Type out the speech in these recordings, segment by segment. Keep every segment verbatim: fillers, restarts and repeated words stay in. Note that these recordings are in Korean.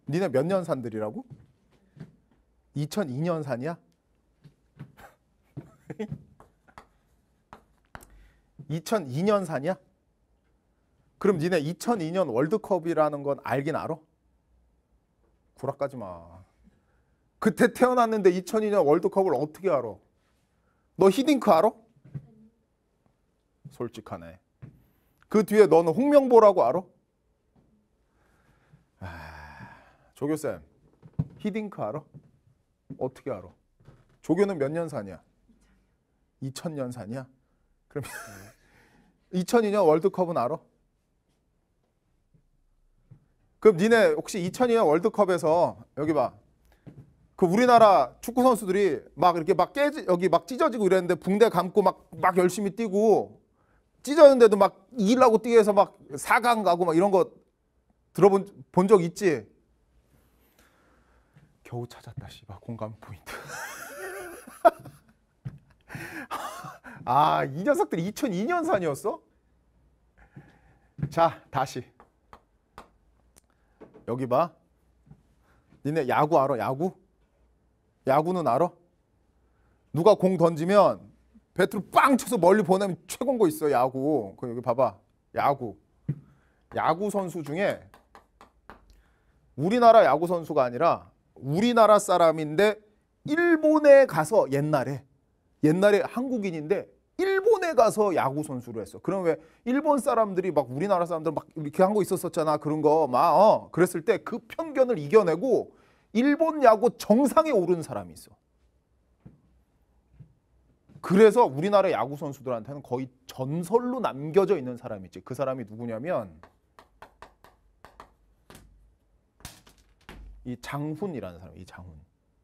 니네 몇 년 산들이라고? 이천이 년 산이야? 이천이 년 산이야? 그럼 니네 이천이 년 월드컵이라는 건 알긴 알아? 구락까지 마. 그때 태어났는데 이천이 년 월드컵을 어떻게 알아? 너 히딩크 알아? 솔직하네. 그 뒤에 너는 홍명보라고 알아? 아, 조교쌤, 히딩크 알아? 어떻게 알아? 조교는 몇 년 산이야? 이천 년 산이야? 그럼 이천이 년 월드컵은 알아? 그럼 니네 혹시 이천이 년 월드컵에서 여기 봐. 그 우리나라 축구 선수들이 막 이렇게 막 깨지 여기 막 찢어지고 이랬는데 붕대 감고 막 막 열심히 뛰고 찢어졌는데도 막 이기려고 뛰게 해서 막 사 강 가고 막 이런 거 들어본 본 적 있지? 겨우 찾았다 씨발 공감 포인트. 아, 이 녀석들이 이천이 년 산이었어? 자, 다시. 여기 봐. 니네 야구 알아? 야구? 야구는 알아? 누가 공 던지면 배트로 빵 쳐서 멀리 보내면 최고인 거 있어, 야구. 그 여기 봐봐. 야구. 야구 선수 중에 우리나라 야구 선수가 아니라 우리나라 사람인데 일본에 가서 옛날에 옛날에 한국인인데 일본에 가서 야구 선수로 했어. 그럼 왜 일본 사람들이 막 우리나라 사람들 막 이렇게 한 거 있었었잖아. 그런 거 막 어, 그랬을 때 그 편견을 이겨내고 일본 야구 정상에 오른 사람이 있어. 그래서 우리나라 야구 선수들한테는 거의 전설로 남겨져 있는 사람이 있지. 그 사람이 누구냐면 이 장훈이라는 사람. 이 장훈.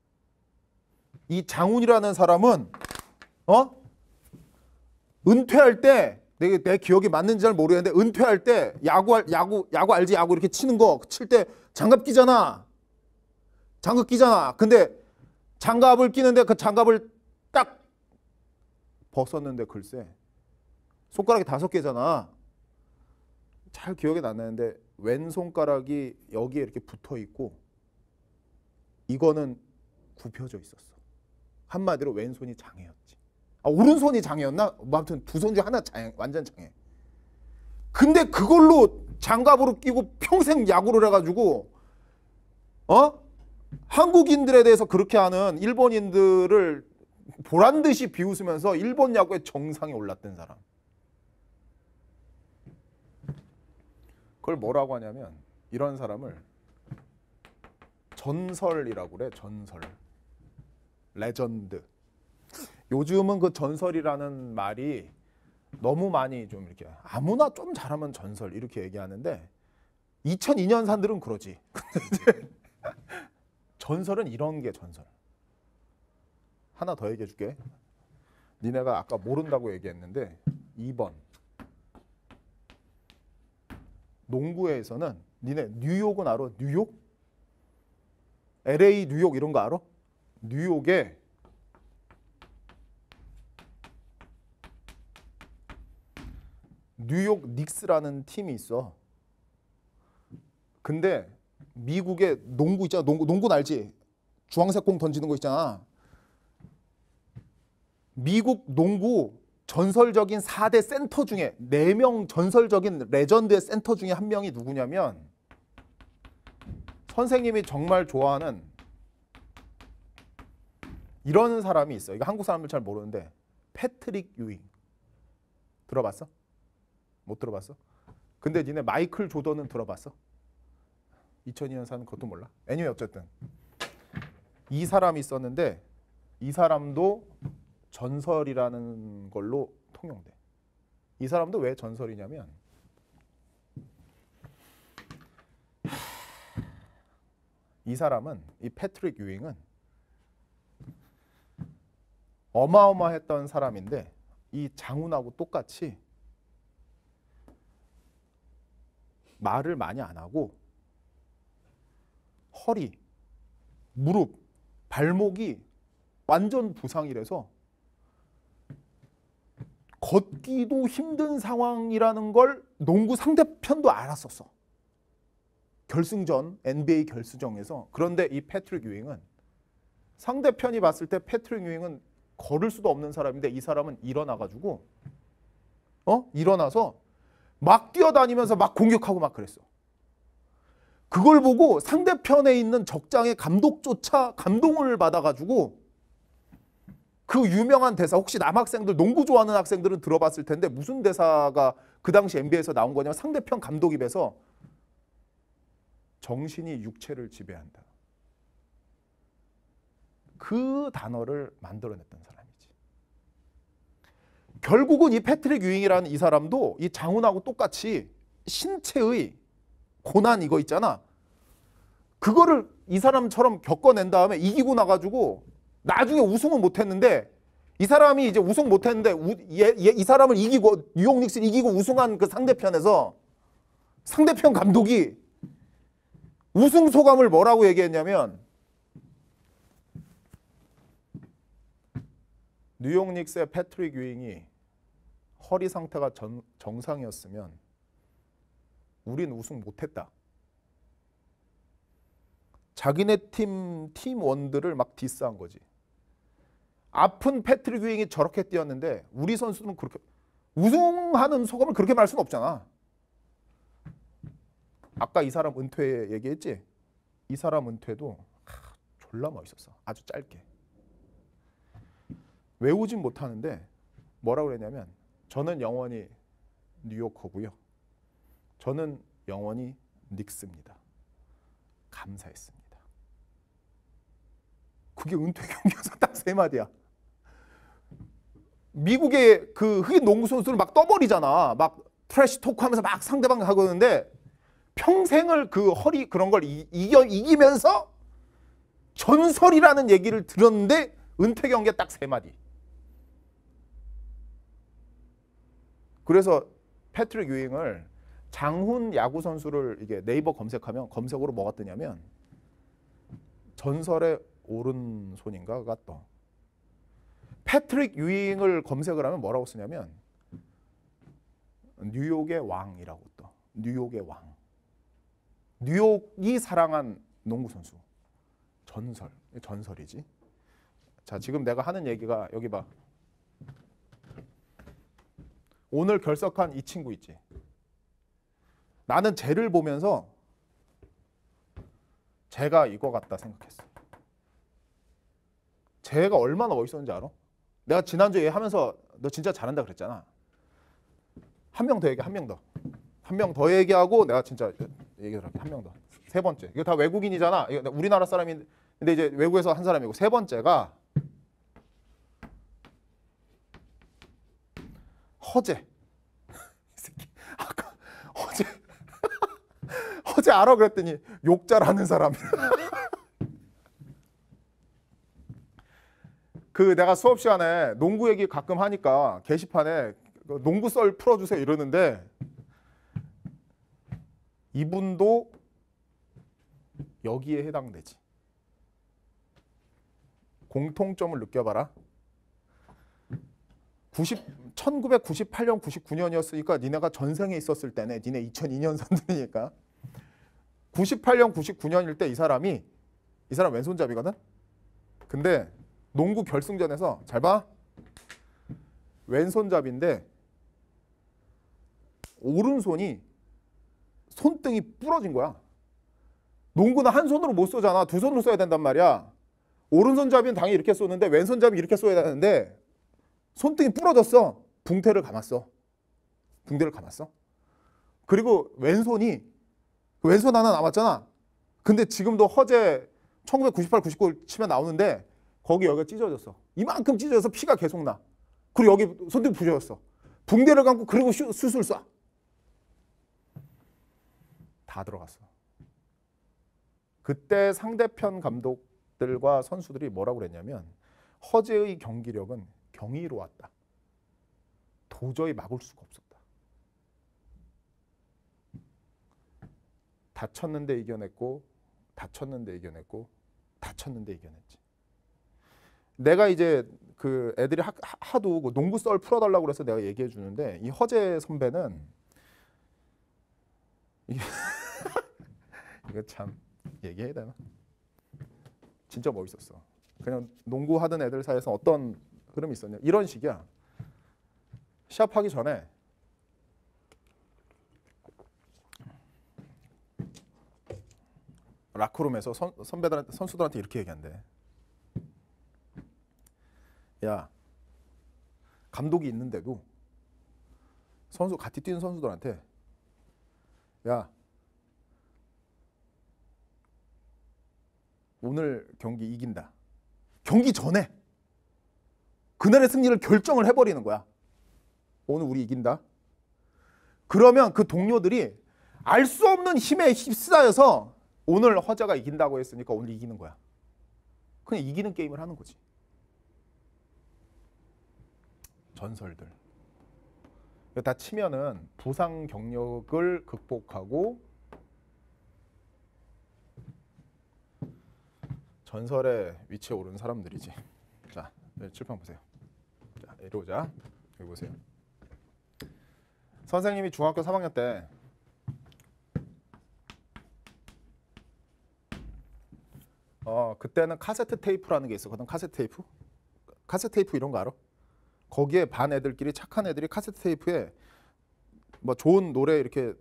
이 장훈이라는 사람은 어? 은퇴할 때 내, 내 기억이 맞는지 잘 모르겠는데 은퇴할 때 야구 야구 야구 알지? 야구 이렇게 치는 거 칠 때 장갑 끼잖아. 장갑 끼잖아. 근데 장갑을 끼는데 그 장갑을 딱 벗었는데 글쎄 손가락이 다섯 개잖아. 잘 기억이 안 나는데 왼손가락이 여기에 이렇게 붙어 있고 이거는 굽혀져 있었어. 한마디로 왼손이 장애였지. 아, 오른손이 장애였나? 아무튼 두 손 중 하나 장애, 완전 장애. 근데 그걸로 장갑으로 끼고 평생 야구를 해가지고 어? 한국인들에 대해서 그렇게 하는 일본인들을 보란 듯이 비웃으면서 일본 야구의 정상에 올랐던 사람. 그걸 뭐라고 하냐면 이런 사람을 전설이라고 그래. 전설. 레전드. 요즘은 그 전설이라는 말이 너무 많이 좀 이렇게 아무나 좀 잘하면 전설 이렇게 얘기하는데 이천이 년 산들은 그러지. 전설은 이런 게 전설. 하나 더 얘기해 줄게. 니네가 아까 모른다고 얘기했는데 이 번. 농구에서는 니네 뉴욕은 알아? 뉴욕? 엘에이 뉴욕 이런 거 알아? 뉴욕에 뉴욕 닉스라는 팀이 있어. 근데 미국의 농구 있잖아. 농구, 농구는 알지? 주황색 공 던지는 거 있잖아. 미국 농구 전설적인 사 대 센터 중에 네 명 전설적인 레전드의 센터 중에 한 명이 누구냐면 선생님이 정말 좋아하는 이런 사람이 있어. 이거 한국 사람들 잘 모르는데 패트릭 유잉. 들어봤어? 못 들어봤어? 근데 니네 마이클 조던은 들어봤어? 이천이 년 사는 그것도 몰라? 애니웨이 어쨌든 이 사람이 있었는데 이 사람도 전설이라는 걸로 통용돼. 이 사람도 왜 전설이냐면 이 사람은 이 패트릭 유잉은 어마어마했던 사람인데 이 장훈하고 똑같이 말을 많이 안 하고 허리, 무릎, 발목이 완전 부상이라서 걷기도 힘든 상황이라는 걸 농구 상대편도 알았었어. 결승전 엔비에이 결승전에서 그런데 이 패트릭 유잉은 상대편이 봤을 때 패트릭 유잉은 걸을 수도 없는 사람인데 이 사람은 일어나가지고 어 일어나서 막 뛰어다니면서 막 공격하고 막 그랬어. 그걸 보고 상대편에 있는 적장의 감독조차 감동을 받아가지고 그 유명한 대사, 혹시 남학생들 농구 좋아하는 학생들은 들어봤을 텐데 무슨 대사가 그 당시 엔비에이에서 나온 거냐면 상대편 감독 입에서 정신이 육체를 지배한다. 그 단어를 만들어냈던 사람이지. 결국은 이 패트릭 유잉이라는 이 사람도 이 장훈하고 똑같이 신체의 고난 이거 있잖아. 그거를 이 사람처럼 겪어낸 다음에 이기고 나가지고 나중에 우승은 못했는데 이 사람이 이제 우승 못했는데 우, 얘, 얘, 이 사람을 이기고 뉴욕 닉스 이기고 우승한 그 상대편에서 상대편 감독이 우승 소감을 뭐라고 얘기했냐면 뉴욕 닉스의 패트릭 유잉이 허리 상태가 전, 정상이었으면 우린 우승 못했다. 자기네 팀 팀원들을 막 디스한 거지. 아픈 패트릭 유잉이 저렇게 뛰었는데 우리 선수는 그렇게 우승하는 소감을 그렇게 말할 수는 없잖아. 아까 이 사람 은퇴 얘기했지? 이 사람 은퇴도 하, 졸라 멋있었어. 아주 짧게. 외우진 못하는데 뭐라고 그랬냐면 저는 영원히 뉴요커고요. 저는 영원히 닉스입니다. 감사했습니다. 그게 은퇴 경기여서 딱 세 마디야. 미국의 그 흑인 농구 선수를 막 떠버리잖아. 막 트래시 토크하면서 막 상대방 하고 있는데 평생을 그 허리 그런 걸 이, 이겨 이기면서 전설이라는 얘기를 들었는데 은퇴 경기에 딱 세 마디. 그래서 패트릭 유잉을 장훈 야구 선수를 이게 네이버 검색하면 검색어로 뭐가 뜨냐면 전설의 오른손인가가 떠. 패트릭 유잉을 검색을 하면 뭐라고 쓰냐면 뉴욕의 왕이라고 떠. 뉴욕의 왕. 뉴욕이 사랑한 농구 선수. 전설. 전설이지. 자, 지금 내가 하는 얘기가 여기 봐. 오늘 결석한 이 친구 있지. 나는 쟤를 보면서 쟤가 이거 같다 생각했어. 쟤가 얼마나 멋있었는지 알아? 내가 지난주에 하면서 너 진짜 잘한다 그랬잖아. 한 명 더 얘기, 한 명 더. 한 명 더 얘기하고 내가 진짜 얘기를 할게. 한 명 더. 세 번째. 이거 다 외국인이잖아. 이거 우리나라 사람인데 이제 외국에서 한 사람이고 세 번째가 허재. 이 새끼. 아까 허재. 허재 알아 그랬더니 욕 잘하는 사람. 그 내가 수업 시간에 농구 얘기 가끔 하니까 게시판에 농구 썰 풀어주세요 이러는데 이분도 여기에 해당되지. 공통점을 느껴봐라. 천구백구십팔 년, 구십구 년이었으니까 니네가 전생에 있었을 때네. 니네 이천이 년생들이니까. 구십팔 년, 구십구 년일 때 이 사람이 이 사람 왼손잡이거든. 근데 농구 결승전에서 잘 봐. 왼손잡이인데 오른손이 손등이 부러진 거야. 농구는 한 손으로 못 쏘잖아. 두 손으로 쏘야 된단 말이야. 오른손잡이는 당연히 이렇게 쏘는데 왼손잡이 이렇게 쏘야 되는데 손등이 부러졌어. 붕대를 감았어. 붕대를 감았어. 그리고 왼손이 왼손 하나 남았잖아. 근데 지금도 허재 천구백구십팔, 구십구 치면 나오는데 거기 여기가 찢어졌어. 이만큼 찢어져서 피가 계속 나. 그리고 여기 손등이 부러졌어. 붕대를 감고 그리고 슈, 수술 쏴. 다 들어갔어. 그때 상대편 감독들과 선수들이 뭐라고 그랬냐면 허재의 경기력은 경이로웠다. 도저히 막을 수가 없었다. 다쳤는데 이겨냈고 다쳤는데 이겨냈고 다쳤는데 이겨냈지. 내가 이제 그 애들이 하, 하도 그 농구 썰 풀어달라고 그래서 내가 얘기해 주는데 이 허재 선배는 이게 이거 참 얘기해야 되나? 진짜 멋있었어. 그냥 농구하던 애들 사이에서 어떤 흐름이 있었냐? 이런 식이야. 시합하기 전에 라커룸에서 선, 선배들한테 선수들한테 이렇게 얘기한대. 야, 감독이 있는데도 선수 같이 뛰는 선수들한테 야, 오늘 경기 이긴다. 경기 전에 그날의 승리를 결정을 해버리는 거야. 오늘 우리 이긴다. 그러면 그 동료들이 알 수 없는 힘에 휩싸여서 오늘 허자가 이긴다고 했으니까 오늘 이기는 거야. 그냥 이기는 게임을 하는 거지. 전설들. 다 치면은 부상 경력을 극복하고 전설의 위치에 오른 사람들이지. 자, 칠판 보세요. 자, 이리 오자. 여기 보세요. 선생님이 중학교 삼 학년 때 어, 그때는 카세트 테이프라는 게 있었거든. 카세트 테이프? 카세트 테이프 이런 거 알아? 거기에 반 애들끼리 착한 애들이 카세트 테이프에 뭐 좋은 노래 이렇게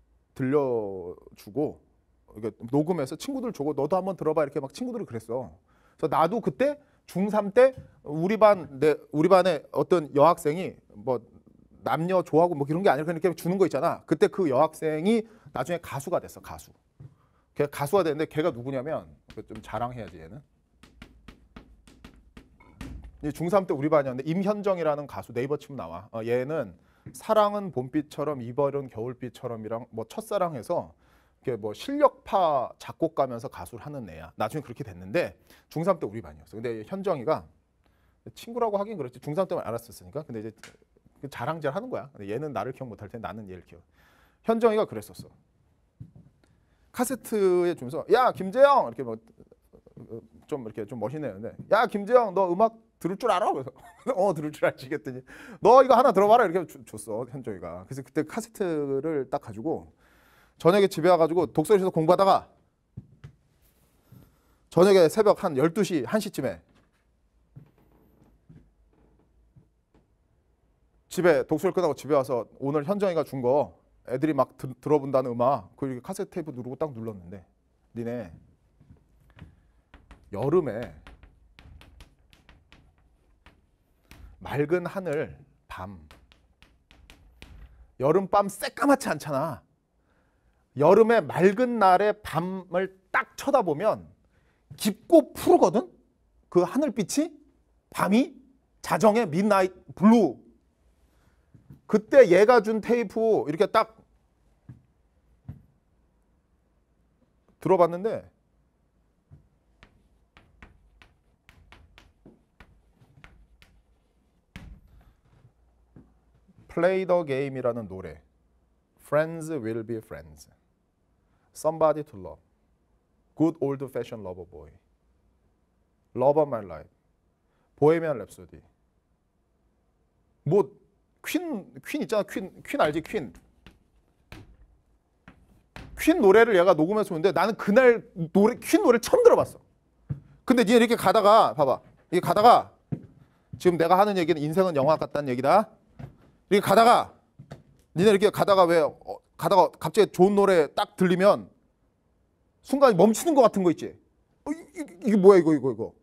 들려주고 이게 녹음해서 친구들 주고 너도 한번 들어봐 이렇게 막 친구들이 그랬어. 그래서 나도 그때 중삼 때 우리 반 내 우리 반에 어떤 여학생이 뭐 남녀 좋아하고 뭐 이런 게 아니라 그냥 주는 거 있잖아. 그때 그 여학생이 나중에 가수가 됐어. 가수. 걔 가수가 됐는데 걔가 누구냐면 좀 자랑해야지 얘는. 중삼 때 우리 반이었는데 임현정이라는 가수 네이버 치면 나와. 어, 얘는 사랑은 봄비처럼 이별은 겨울비처럼이랑 뭐 첫사랑해서 이렇게 뭐 실력파 작곡가면서 가수를 하는 애야. 나중에 그렇게 됐는데 중삼 때 우리 반이었어. 근데 현정이가 친구라고 하긴 그렇지. 중삼 때만 알았었으니까. 근데 이제 자랑질 하는 거야. 근데 얘는 나를 기억 못할 텐데 나는 얘를 기억. 현정이가 그랬었어. 카세트에 주면서 야 김재영 이렇게 뭐 좀 이렇게 좀 멋있는 애인데 야 김재영 너 음악 들을 줄 알아? 그래서 어 들을 줄 알지 했더니 너 이거 하나 들어봐라 이렇게 주, 줬어 현정이가. 그래서 그때 카세트를 딱 가지고 저녁에 집에 와가지고 독서실에서 공부하다가 저녁에 새벽 한 열두 시 한 시쯤에 집에 독서를 끝나고 집에 와서 오늘 현정이가 준 거 애들이 막 드, 들어본다는 음악 그 카세트 테이프 누르고 딱 눌렀는데 니네 여름에 맑은 하늘 밤 여름밤 새까맣지 않잖아. 여름에 맑은 날의 밤을 딱 쳐다보면 깊고 푸르거든. 그 하늘빛이 밤이 자정의 midnight blue. 그때 얘가 준 테이프 이렇게 딱 들어봤는데 Play the Game이라는 노래, Friends will be friends, Somebody to love, Good old fashioned lover boy, Love of my life, 보헤미안 랩소디. 뭐 퀸, 퀸 있잖아. 퀸, 퀸 알지? 퀸. 퀸 노래를 얘가 녹음해서 오는데 나는 그날 노래 퀸 노래를 처음 들어봤어. 근데 니네 이렇게 가다가 봐봐. 이게 가다가 지금 내가 하는 얘기는 인생은 영화 같다는 얘기다. 이렇게 가다가 니네 이렇게 가다가 왜 어, 가다가 갑자기 좋은 노래 딱 들리면 순간 멈추는 것 같은 거 있지. 어, 이게, 이게 뭐야 이거 이거 이거.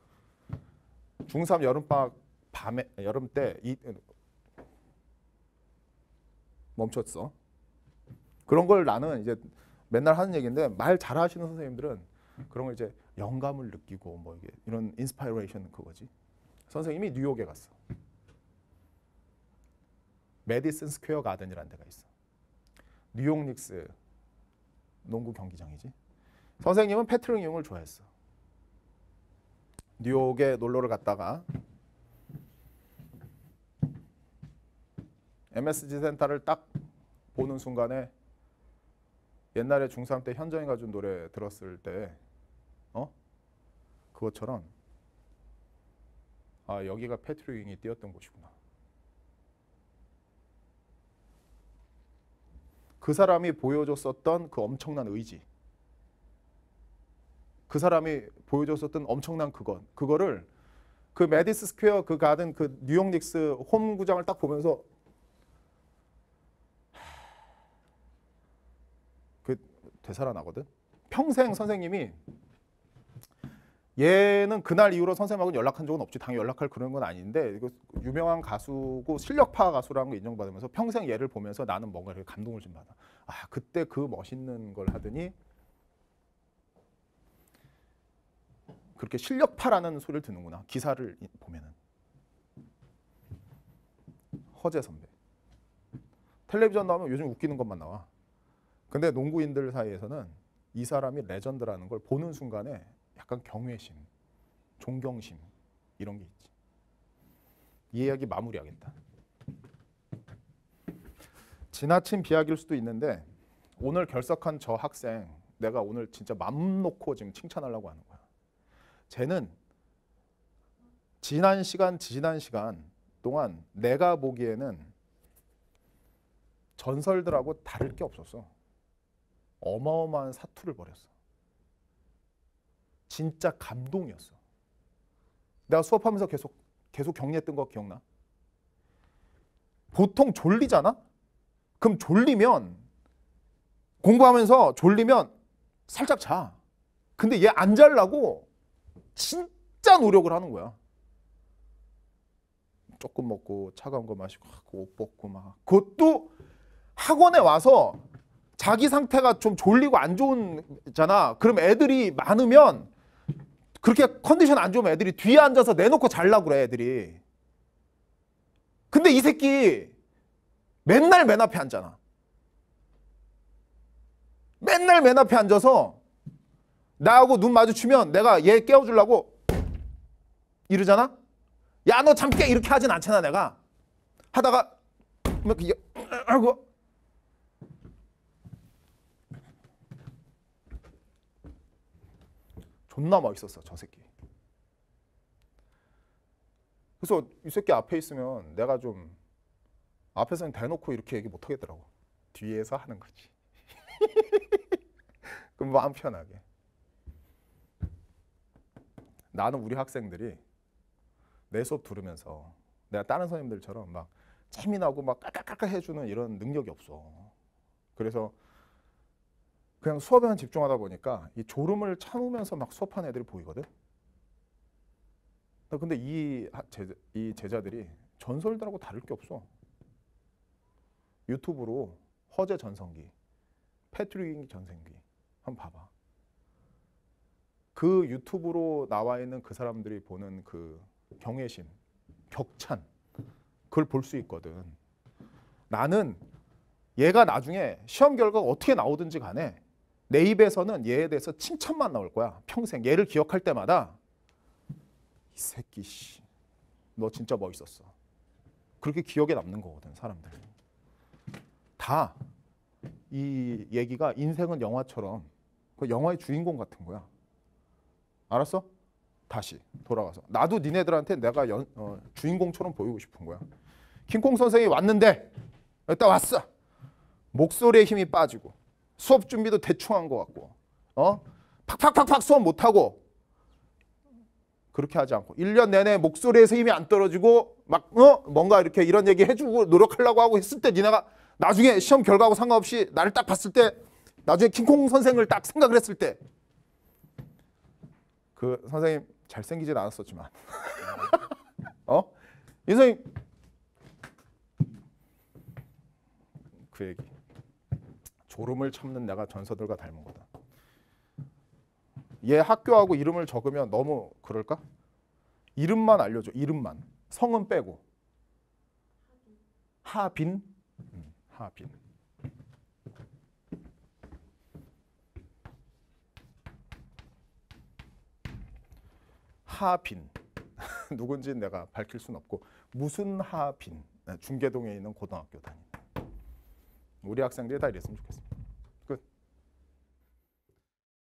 중삼 여름방학 밤에 여름 때 이 멈췄어. 그런 걸 나는 이제 맨날 하는 얘기인데 말 잘하시는 선생님들은 그런 걸 이제 영감을 느끼고 뭐 이게 이런 인스파이레이션 그거지. 선생님이 뉴욕에 갔어. 메디슨 스퀘어 가든이라는 데가 있어. 뉴욕 닉스 농구 경기장이지. 선생님은 패트릭 융을 좋아했어. 뉴욕에 놀러를 갔다가 엠에스지 센터를 딱 보는 순간에 옛날에 중삼 때 현정이가 준 노래 들었을 때 어? 그것처럼 아 여기가 패트릭 융이 뛰었던 곳이구나. 그 사람이 보여줬었던 그 엄청난 의지, 그 사람이 보여줬었던 엄청난 그것 그거를 그 메디스 스퀘어 그 가든 그 뉴욕 닉스 홈 구장을 딱 보면서 그 되살아나거든. 평생 선생님이 얘는 그날 이후로 선생님하고 연락한 적은 없지. 당연히 연락할 그런 건 아닌데 이거 유명한 가수고 실력파 가수라는 거 인정받으면서 평생 얘를 보면서 나는 뭔가 이렇게 감동을 좀 받아. 아 그때 그 멋있는 걸 하더니 그렇게 실력파라는 소리를 듣는구나. 기사를 보면은. 허재 선배. 텔레비전 나오면 요즘 웃기는 것만 나와. 근데 농구인들 사이에서는 이 사람이 레전드라는 걸 보는 순간에 약간 경외심, 존경심 이런 게 있지. 이 이야기 마무리하겠다. 지나친 비약일 수도 있는데 오늘 결석한 저 학생 내가 오늘 진짜 맘 놓고 지금 칭찬하려고 하는 거야. 쟤는 지난 시간 지난 시간 동안 내가 보기에는 전설들하고 다를 게 없었어. 어마어마한 사투를 벌였어. 진짜 감동이었어. 내가 수업하면서 계속 계속 격려했던 거 기억나? 보통 졸리잖아? 그럼 졸리면 공부하면서 졸리면 살짝 자. 근데 얘 안 자려고 진짜 노력을 하는 거야. 조금 먹고 차가운 거 마시고 옷 벗고 막. 그것도 학원에 와서 자기 상태가 좀 졸리고 안 좋은잖아. 그럼 애들이 많으면 그렇게 컨디션 안 좋으면 애들이 뒤에 앉아서 내놓고 자려고 그래 애들이. 근데 이 새끼 맨날 맨 앞에 앉잖아. 맨날 맨 앞에 앉아서 나하고 눈 마주치면 내가 얘 깨워주려고 이러잖아. 야 너 잠 깨 이렇게 하진 않잖아. 내가 하다가 막 이게 아이고 존나 멋있었어 저 새끼. 그래서 이 새끼 앞에 있으면 내가 좀 앞에서는 대놓고 이렇게 얘기 못 하겠더라고. 뒤에서 하는 거지. 그럼 마음 편하게. 나는 우리 학생들이 내 수업 들으면서 내가 다른 선생님들처럼 막 재미나고 막 깔깔깔깔 해주는 이런 능력이 없어. 그래서 그냥 수업에만 집중하다 보니까 이 졸음을 참으면서 막 수업하는 애들이 보이거든. 근데 이, 제자, 이 제자들이 전설들하고 다를 게 없어. 유튜브로 허재 전성기, 패트릭 전성기 한번 봐봐. 그 유튜브로 나와 있는 그 사람들이 보는 그 경외심, 격찬 그걸 볼 수 있거든. 나는 얘가 나중에 시험 결과가 어떻게 나오든지 간에 내 입에서는 얘에 대해서 칭찬만 나올 거야. 평생 얘를 기억할 때마다 이 새끼 씨, 너 진짜 멋있었어. 그렇게 기억에 남는 거거든 사람들. 다 이 얘기가 인생은 영화처럼 그 영화의 주인공 같은 거야. 알았어? 다시 돌아가서 나도 니네들한테 내가 연, 어, 주인공처럼 보이고 싶은 거야. 킹콩 선생이 왔는데 일단 왔어. 목소리에 힘이 빠지고 수업 준비도 대충 한 것 같고 어? 팍팍팍팍 수업 못하고 그렇게 하지 않고 일 년 내내 목소리에서 힘이 안 떨어지고 막 어? 뭔가 이렇게 이런 얘기 해주고 노력하려고 하고 했을 때 니네가 나중에 시험 결과하고 상관없이 나를 딱 봤을 때 나중에 킹콩 선생을 딱 생각을 했을 때 그 선생님 잘생기진 않았었지만 어? 이 선생님 그 얘기 졸음을 참는 내가 전서들과 닮은 거다. 얘 학교하고 이름을 적으면 너무 그럴까? 이름만 알려줘. 이름만. 성은 빼고. 하빈? 음, 하빈. 하빈. 누군지 내가 밝힐 수는 없고 무슨 하빈. 중계동에 있는 고등학교 다닌다. 우리 학생들이 다 이랬으면 좋겠습니다.